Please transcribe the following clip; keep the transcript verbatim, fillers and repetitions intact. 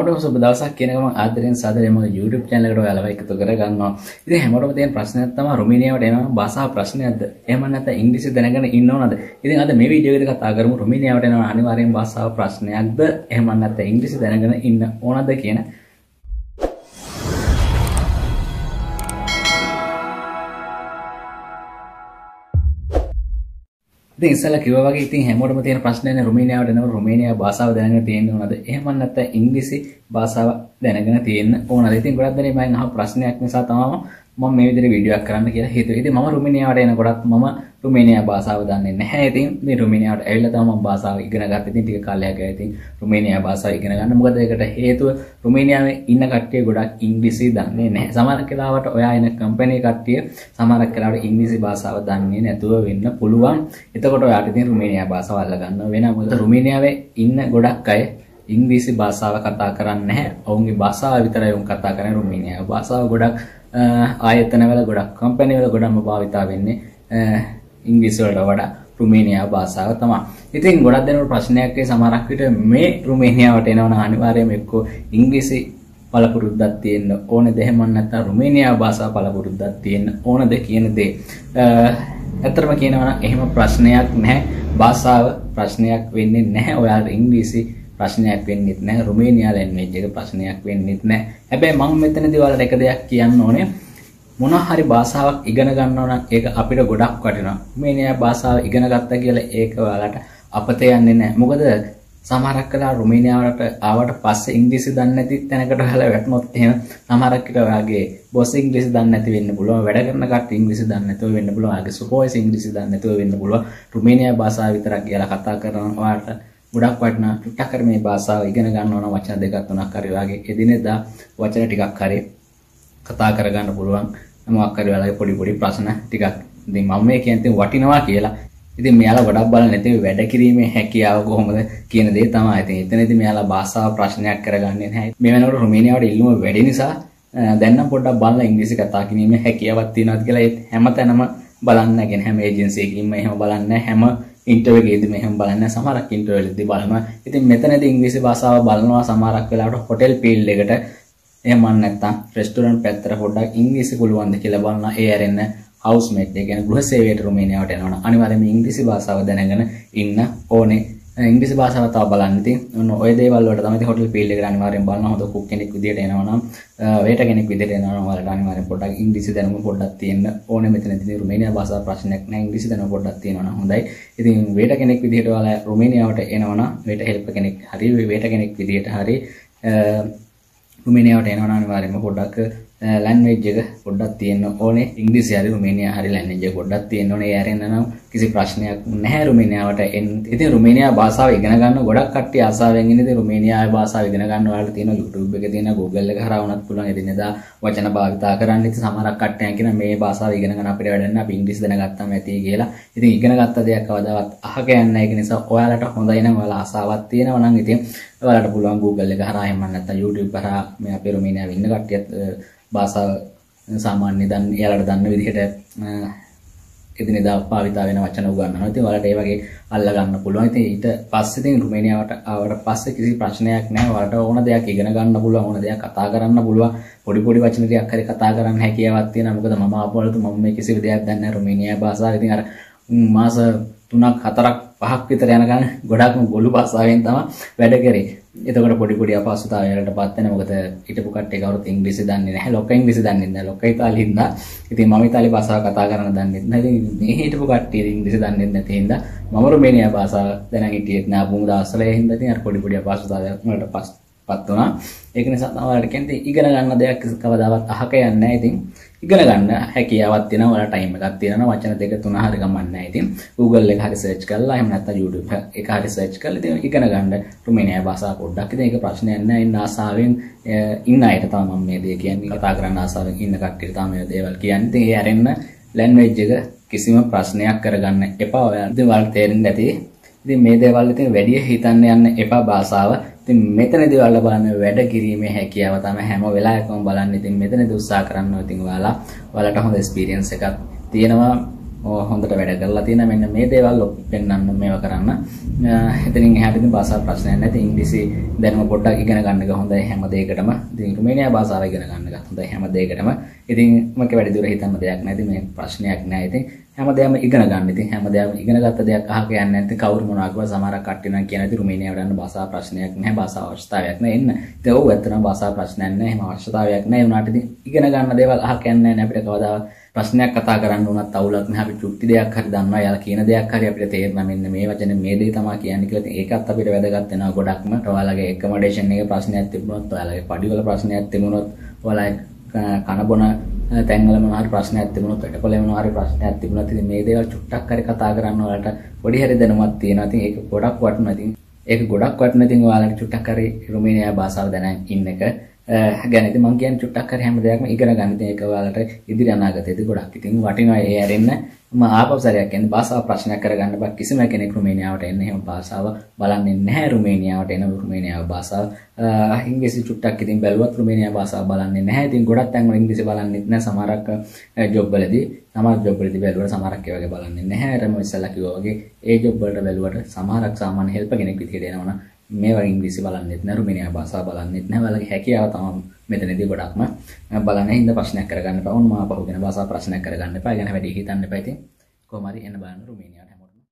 හැමෝටම සුබ දවසක් කියන ගමන් ආදරෙන් සාදරයෙන් මගේ YouTube channel එකට ඔයාලව එකතු කරගන්නවා. ඉතින් හැමෝටම තියෙන ප්‍රශ්නයක් තමයි රුමේනියාවට එනවා භාෂා ප්‍රශ්නයක්ද? එහෙම නැත්නම් ඉංග්‍රීසි දැනගෙන ඉන්න ඕනද? ඉතින් අද මේ වීඩියෝ එකේදී කතා කරමු රුමේනියාවට එනවා අනිවාර්යෙන් භාෂාව ප්‍රශ්නයක්ද? එහෙම නැත්නම් ඉංග්‍රීසි දැනගෙන ඉන්න ඕනද කියන ඉතින් ඉස්සෙල්ලා කිව්වා වගේ ඉතින් හැමෝටම තියෙන ප්‍රශ්නයනේ රුමේනියාවට එනකොට රුමේනියා භාෂාව දැනගෙන තියෙන්න ඕනද? එහෙම නැත්නම් ඉංග්‍රීසි භාෂාව දැනගෙන තියෙන්න ඕනද? ඉතින් ගොඩක් දෙනෙක් මගෙන් අහන ප්‍රශ්නයක් නිසා තමයි මම මේ විදිහට වීඩියෝ එකක් කරන්න කියලා හිතුවේ. ඉතින් මම රුමේනියාවට එනකොටත් මම රුමේනියා භාෂාව දන්නේ නැහැ. ඉතින් මේ රුමේනියාවට ඇවිල්ලා තමයි මම භාෂාව ඉගෙන ගත්තේ. ඉතින් ටික කාලයක් ගියා. ඉතින් රුමේනියා භාෂාව ඉගෙන ගන්න. මොකද ඒකට හේතුව රුමේනියාවේ ඉන්න කට්ටිය ගොඩක් ඉංග්‍රීසි දන්නේ නැහැ. සමහර කාලවට ඔයා එන කම්පැනි කට්ටිය සමහර කාලවට ඉංග්‍රීසි භාෂාව දන්නේ නැතුව වෙන්න පුළුවන්. එතකොට ඔයාට ඉතින් රුමේනියා භාෂාව අල්ල ගන්න වෙනවා. මොකද රුමේනියාවේ ඉන්න ගොඩක් අය ඉංග්‍රීසි භාෂාව කතා කරන්නේ නැහැ. ඔවුන්ගේ භාෂාව විතරයි උන් කතා කරන්නේ. රුමේනියා භාෂාව ගොඩක් ආයතනවල ගොඩක් කම්පැනි වල ගොඩක්ම භාවිතා වෙන්නේ ඉංග්‍රීසි වලට වඩා රුමේනියා භාෂාව තමයි. ඉතින් ගොඩක් දෙනෙකුට ප්‍රශ්නයක් ඒ සමහරක් විට මේ රුමේනියාවට එනවනම් අනිවාර්යයෙන්ම එක්ක ඉංග්‍රීසි පළපුරුද්දක් තියෙන්න ඕනේද? එහෙම නැත්නම් රුමේනියා භාෂාව පළපුරුද්දක් තියෙන්න ඕනද කියන දේ. ඇත්තටම කියනවා නම් එහෙම ප්‍රශ්නයක් නැහැ. භාෂාව ප්‍රශ්නයක් වෙන්නේ නැහැ. ඔයාලට ඉංග්‍රීසි ප්‍රශ්නයක් වෙන්නේ නැහැ. රුමේනියා ලැන්ග්වේජ් එක ප්‍රශ්නයක් වෙන්නේ නැහැ. හැබැයි මම මෙතනදී ඔයාලට එක දෙයක් කියන්න ඕනේ. මොනවා හරි භාෂාවක් ඉගෙන ගන්නවා නම් ඒක අපිට ගොඩක් වටිනවා. රුමේනියා භාෂාව ඉගෙන ගත්තා කියලා ඒක ඔයාලට අපතේ යන්නේ නැහැ. මොකද සමහරක් කලා රුමේනියාවට ආවට පස්සේ ඉංග්‍රීසි දන්නේ නැති තැනකට ඔයාලා වැටුනොත් එහෙම සමහරක් විට ඔයාගේ බොස් ඉංග්‍රීසි දන්නේ නැති වෙන්න පුළුවන්. වැඩ කරන කට්ටිය ඉංග්‍රීසි දන්නේ නැතුව වෙන්න පුළුවන්. ඔයාගේ සුපර්වයිසර් ඉංග්‍රීසි දන්නේ නැතුව වෙන්න පුළුවන්. රුමේනියා භාෂාව විතරක් කියලා කතා කරනවා ඔයාලට ගොඩක් වටිනා ටිකක් හරි මේ භාෂාව ඉගෙන ගන්න ඕන වචන දෙකක් තුනක් හරි ඔයාගේ එදිනෙදා වචන ටිකක් හරි කතා කරගන්න පුළුවන්. මොකක් හරි ඔයාලගේ පොඩි පොඩි ප්‍රශ්න ටිකක් ඉතින් මම මේ කියන්නේ වටිනවා කියලා. ඉතින් මෙයාලා ගොඩක් බලන්නේ නැති වැඩ කිරීමේ හැකියාව කොහොමද කියන දේ තමයි. ඉතින් එතනදී මෙයාලා භාෂාව ප්‍රශ්නයක් කරගන්නේ නැහැ. මේ වෙනකොට රුමේනියාවට ඉල්ලුම වැඩි නිසා දැන් නම් පොඩ්ඩක් බලලා ඉංග්‍රීසි කතා කිරීමේ හැකියාවක් තියෙනවද කියලා ඒත් හැමතැනම බලන්න නැගෙන හැම ඒජන්සි එකකින්ම එහෙම බලන්නේ හැම ඉන්ටර්වියු එකේදීම එහෙම බලන්නේ සමහරක් ඉන්ටර්වියු වලදී බලනවා. ඉතින් මෙතනදී ඉංග්‍රීසි භාෂාව බලනවා සමහරක් වෙලාවට හොටෙල් ෆීල්ඩ් එකට එහෙම නැත්නම් රෙස්ටුරන්ට් පැත්තට පොඩ්ඩක් ඉංග්‍රීසි පුළුවන්ද කියලා බලනවා. ඒ ඇරෙන්න හවුස්මේට් ඒ කියන්නේ ගෘහ සේවයට රුමේනියාවට එනවනම් අනිවාර්යයෙන්ම ඉංග්‍රීසි භාෂාව දැනගෙන ඉන්න ඕනේ. ඉංග්‍රීසි භාෂාව තව බලන්න. ඉතින් ඔන්න ඔය දේවල් වලට තමයි හොටෙල් ෆීල්ඩ් එකට අනිවාර්යෙන් බලන්න. හොඳ කුක් කෙනෙක් විදියට එනවනම් වේටර් කෙනෙක් විදියට එනවනම් ඔයාලට අනිවාර්යෙන් පොඩ්ඩක් ඉංග්‍රීසි දැනුම පොඩ්ඩක් තියෙන්න ඕනේ. මෙතනදී රුමේනියා භාෂාව ප්‍රශ්නයක් නැහැ. ඉංග්‍රීසි දැනුම පොඩ්ඩක් තියෙනවනම් හොඳයි. ඉතින් වේටර් කෙනෙක් විදියට ඔයාලා රුමේනියාවට එනවනම් වේටර් හෙල්පර් කෙනෙක් හරි වේටර් කෙනෙක් විදියට හරි රුමේනියාවට එනවනම් අනිවාර්යෙන්ම පොඩ්ඩක් ලැන්ග්වේජ් එක පොඩ්ඩක් තියෙන්න ඕනේ. ඉංග්‍රීසි හරි රුමේනියා හරි ලැන්ග්වේජ් එක පොඩ්ඩක් තියෙන්න ඕනේ. ඒ ඇරෙන්න නම් කිසි ප්‍රශ්නයක් නැහැ රුමේනියාවට එන්න. ඉතින් රුමේනියා භාෂාව ඉගෙන ගන්න ගොඩක් කට්ටිය ආසාවෙන් ඉන්නේ. ඉතින් රුමේනියාවේ භාෂාව ඉගෙන ගන්න ඔයාලට තියෙන YouTube එකේ තියෙන Google එක හරහා වුණත් පුළුවන් එදිනෙදා වචන භාවිතා කරන්න. ඉතින් සමහරක් කට්ටියන් කියන මේ භාෂාව ඉගෙන ගන්න අපිට වැඩක් නැහැ. අපි ඉංග්‍රීසි දැනගත්තාම ඇති කියලා. ඉතින් ඉගෙන ගත්ත දෙයක් කවදාවත් අහක යන්නේ නැහැ. ඒක නිසා ඔයාලට හොඳයි නම් ඔයාලා ආසාවක් තියෙනවා නම් ඉතින් ඔයාලට පුළුවන් Google එක හරහා එහෙම නැත්නම් YouTube හරහා මේ අපේ රුමේනියාවේ ඉන්න කට්ටියත් භාෂාව සාමාන්‍ය දන්න එයාලට දන්න විදිහට එදිනෙදා භාවිතා වෙන වචන උගන්වනවා. ඉතින් ඔයාලට ඒ වගේ අල්ල ගන්න පුළුවන්. ඉතින් ඊට පස්සේ ඉතින් රුමේනියාවට ආවට පස්සේ කිසි ප්‍රශ්නයක් නැහැ. ඔයාලට ඕන දෙයක් ඉගෙන ගන්න පුළුවන්. ඕන දෙයක් කතා කරන්න පුළුවන්. පොඩි පොඩි වචන ටිකක් හරි කතා කරන්න හැකියාවක් තියෙනවා. මොකද මම ආපුවලු මම මේ කිසි දෙයක් දන්නේ නැහැ රුමේනියා භාෂාව. ඉතින් අර මාස තුනක් හතරක් පහක් විතර යනකම් ගොඩක්ම ගොළු භාෂාවෙන් තමයි වැඩ කරේ. එතකොට පොඩි පොඩි අපහසුතාවයකටපත් වෙන මොකද හිටපු කට්ටිය කවුරුත් ඉංග්‍රීසි දන්නේ නැහැ. ලොක ඉංග්‍රීසි දන්නේ නැහැ. ලොක ඉතාලි හින්දා. ඉතින් මම ඉතාලි භාෂාව කතා කරන්න දන්නේ නැහැ. ඉතින් මේ හිටපු කට්ටිය ඉංග්‍රීසි දන්නේ නැති හින්දා මම රුමේනියා භාෂාව දැනන් හිටියෙත් නෑ පුමු දවස්වල. ඒ හින්දා ඉතින් අර පොඩි පොඩි අපහසුතාවයක් වලට පත් වුණා. ඒක නිසා තමයි ඔයාලට කියන්නේ ඉගෙන ගන්න දෙයක් කවදාවත් අහක යන්නේ නැහැ. ඉතින් ඉගෙන ගන්න හැකියාවක් තියෙනවා. ඔයාලා ටයිම් එකක් තියෙනවා. වචන දෙක තුන හරි ගමන් නැහැ. ඉතින් Google එක හරි සර්ච් කරලා එහෙම නැත්නම් YouTube එක හරි සර්ච් කරලා ඉතින් ඉගෙන ගන්න රුමේනියා භාෂාව පොඩ්ඩක්. ඉතින් ඒක ප්‍රශ්නයක් නැහැ. ඉන්න ආසාවෙන් ඉන්න අයට තමයි මම මේ දේ කියන්නේ. කතා කරන්න ආසාවෙන් ඉන්න කට්ටියට තමයි මේ දේවල් කියන්නේ. ඉතින් ඒ ඇරෙන්න ලැන්ග්වේජ් එක කිසිම ප්‍රශ්නයක් කරගන්න එපා. ඔයාලා ඉතින් ඔයාලට තේරෙන්නේ නැති. ඉතින් මේ දේවල් ඉතින් වැඩි හිතන්න යන්න එපා භාෂාව. ඉතින් මෙතනදී ඔයාලා බලන්න වැඩ කිරීමේ හැකියාව තමයි හැම වෙලාවකම බලන්න. ඉතින් මෙතනදී උත්සාහ කරනවා. ඉතින් ඔයාලා ඔයාලට හොඳ එක්ස්පීරියන්ස් එකක් තියෙනවා. හොඳට වැඩ කරලා තියෙනවා. මෙන්න මේ දේවල් පෙන්වන්න මේවා කරන්න. එතනින් එහාට ඉතින් භාෂා ප්‍රශ්නයක් නැති. ඉංග්‍රීසි දැනුම පොඩ්ඩක් ඉගෙන ගන්න එක හොඳයි හැම දෙයකටම. ඉතින් රුමේනියා භාෂාව ඉගෙන ගන්න එකත් හොඳයි හැම දෙයකටම. ඉතින් මක වැඩි දුර හිතන්න දෙයක් නැහැ. ඉතින් මේ ප්‍රශ්නයක් නැහැ. ඉතින් හැමදේම ඉගෙන ගන්න. ඉතින් හැමදේම ඉගෙන ගත්ත දෙයක් අහක යන්නේ නැත්නම් කවුරු මොනවා කිව්වා සමහරක් කට්ටිය නම් කියන ඉතින් රුමේනියාවට යන්න භාෂා ප්‍රශ්නයක් නැහැ. භාෂා අවශ්‍යතාවයක් නැහැ එන්න. ඉතින් ඔව් ඇත්තටම භාෂා ප්‍රශ්නයක් නැහැ. එහෙම අවශ්‍යතාවයක් නැහැ. උනාට ඉතින් ඉගෙන ගන්න දේවල් අහක යන්නේ නැහැ. අපිට කවදාවත් ප්‍රශ්නයක් කතා කරන්න උනත් අවුලක් නැහැ. අපි චුට්ටි දෙයක් හරි දන්නවා. යාලා කියන දෙයක් හරි අපිට තේරෙනවා. මෙන්න මේ වචනේ මේ දේ තමයි කියන්නේ කියලා. ඉතින් ඒකත් අපිට වැදගත් වෙනවා ගොඩක්ම. ඔයාලගේ එකමඩේෂන් එකේ ප්‍රශ්නයක් තිබුණොත්, ඔයාලගේ පඩිවල ප්‍රශ්නයක් තිබුණොත්, ඔයාලා කන බොන තැන්වල මොනවා හරි ප්‍රශ්නයක් තිබුණොත්, වැඩපොලේ මොනවා හරි ප්‍රශ්නයක් තිබුණොත් ඉතින් මේ දේවල් චුට්ටක් හරි කතා කරන්න ඔයාලට පොඩි හරි දැනුමක් තියෙනවා. ඉතින් ඒක ගොඩක් වටිනවා. ඉතින් ඒක ගොඩක් වටිනවා. ඉතින් ඔයාලට චුට්ටක් හරි රුමේනියා භාෂාව දැනගෙන ඉන්න එක ගැන ඉතින් මම කියන්නේ චුට්ටක් හරි හැම දෙයක්ම ඉගෙන ගන්න. ඉතින් ඒක ඔයාලට ඉදිරි අනාගතයේදී ගොඩක් ඉතින් වටිනවා. ඒ ඇරෙන්න මම ආපහු සැරයක් කියන්නේ භාෂාව ප්‍රශ්නයක් කරගන්න බෑ. කිසිම කෙනෙක් රුමේනියාවට එන්නේ එහෙම භාෂාව බලන්නේ නැහැ. රුමේනියාවට එන රුමේනියාව භාෂාව ඉංග්‍රීසි චුට්ටක් ඉතින් බැලුවත් රුමේනියා භාෂාව බලන්නේ නැහැ. ඉතින් ගොඩක් තැන්වල ඉංග්‍රීසි බලන්නෙත් නැහැ. සමහරක් ජොබ් වලදී සමහර ජොබ් වලදී බැලුවට සමහරක් ඒ වගේ බලන්නේ නැහැ. අර මම ඉස්සෙල්ලා කිව්වා වගේ ඒ ජොබ් වලට බැලුවට සමහරක් සාමාන්‍ය හෙල්පර් කෙනෙක් විදිහට එනවනම් මේ වගේ ඉංග්‍රීසි බලන්නෙත් නැහැ. රුමේනියා භාෂාව බලන්නෙත් නැහැ. ඔයාලගේ හැකියාව තමයි මෙතනදී ගොඩක්ම බලන්නේ. හින්දා ප්‍රශ්නයක් කරගන්න එපා. ඔන්න මම පහුගෙන භාෂා ප්‍රශ්නයක් කරගන්න එපා. ගැන වැඩි හිතන්න එපා. ඉතින් කොහොම හරි එන්න බලන්න රුමේනියාවට.